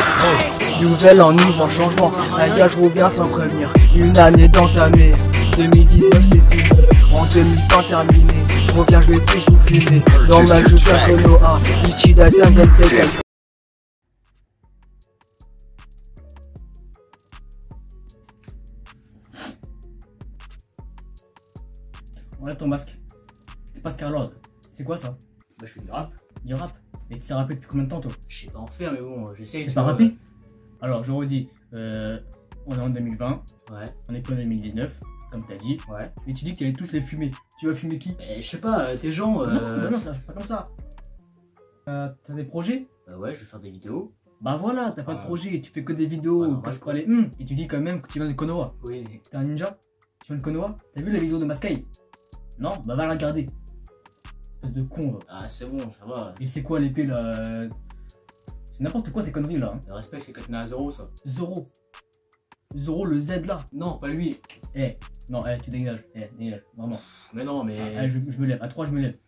Nouvelle en nouveau changement, un gars je reviens sans prévenir. Une année d'entamée, 2019 c'est fini. En 2020 terminé, je reviens je vais plus vous fumer. Dans ma jeu de Konoha, Ichida Sanzen Sekai. Enlève ton masque. C'est pas Scarlord. C'est quoi ça? Bah je fais du rap. Du rap. Mais tu sais rapper depuis combien de temps toi? Je sais pas en faire mais bon j'essaie. C'est pas rapper? Alors je redis, on est en 2020, Ouais. on est plus en 2019, comme t'as dit. Ouais. Mais tu dis que tu allais tous les fumer. Tu vas fumer qui? Je sais pas, tes gens. Non, ça marche pas comme ça. T'as des projets? Bah ouais, je vais faire des vidéos. Bah voilà, t'as pas de projet, tu fais que des vidéos, Ouais, non, casse-toi ouais. les et tu dis quand même que tu viens de Konoha. Oui. T'es un ninja? Tu viens de Konoha? T'as vu la vidéo de Maskai? Non? Bah va la regarder. Espèce de con va. Ah c'est bon, ça va. Et c'est quoi l'épée là? C'est n'importe quoi tes conneries là. Hein. Le respect c'est Katana à Zoro ça. Zoro. Zoro le Z là. Non, pas lui. Non, tu dégages. Dégage, vraiment. Mais non, mais. Je me lève. À 3, je me lève.